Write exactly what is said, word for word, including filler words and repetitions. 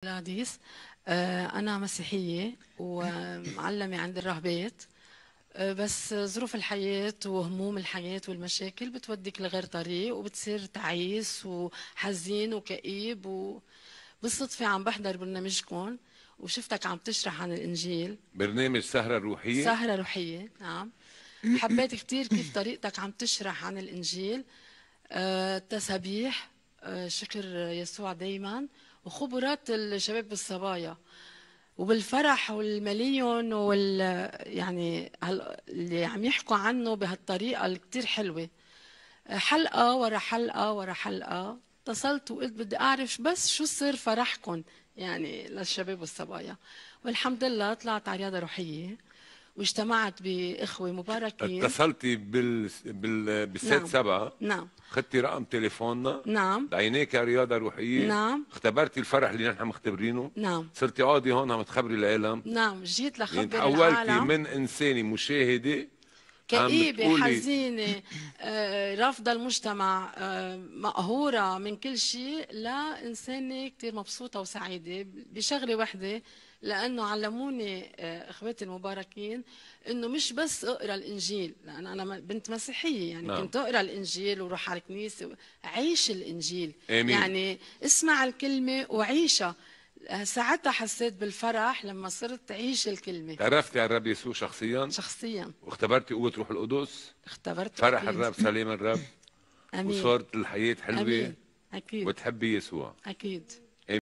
الحديث. آه، أنا مسيحية ومعلمة عند الراهبات. آه، بس ظروف الحياة وهموم الحياة والمشاكل بتوديك لغير طريق وبتصير تعيس وحزين وكئيب. وبالصدفة عم بحضر برنامجكم وشفتك عم تشرح عن الإنجيل. برنامج سهرة الروحية. سهرة روحية، نعم. حبيت كتير كيف طريقتك عم تشرح عن الإنجيل. آه، التسابيح، آه، شكر يسوع دايما، وخبرات الشباب بالصبايا وبالفرح والمليون وال يعني هال... اللي عم يحكوا عنه بهالطريقة اللي كتير حلوة. آه، حلقة ورا حلقة ورا حلقة اتصلت وقلت بدي أعرف بس شو سر فرحكم يعني للشباب والصبايا. والحمد لله طلعت على رياضة روحية واجتمعت بإخوة مباركين. اتصلتي بال بال بالست نعم، سبعة. نعم، خدتي رقم تليفوننا. نعم، دعيناك رياضة روحية. نعم، اختبرتي الفرح اللي نحن مختبرينه. نعم، صرتي قاضي هون عم تخبري العالم. نعم. جيت يعني لخبر تحولتي العالم. من إنسانة مشاهدة عم كئيبة، بتقولي. حزينة، آه، رافضة المجتمع، آه، مقهورة من كل شيء، لإنسانة كتير مبسوطة وسعيدة بشغلة وحدة. لأنه علموني آه، إخواتي المباركين إنه مش بس أقرأ الإنجيل، لأن أنا م- بنت مسيحية، يعني نعم. كنت أقرأ الإنجيل وروح على الكنيسة. عيش الإنجيل، آمين. يعني اسمع الكلمة وعيشها. آه، ساعتها حسيت بالفرح لما صرت أعيش الكلمة تعرفتي على الرب يسوع شخصيا. شخصيا. واختبرتي قوة روح القدس. اختبرته فرح أكيد. الرب، سلام الرب. أمين، وصارت الحياة حلوة. أمين، أكيد، وتحبي يسوع. أكيد.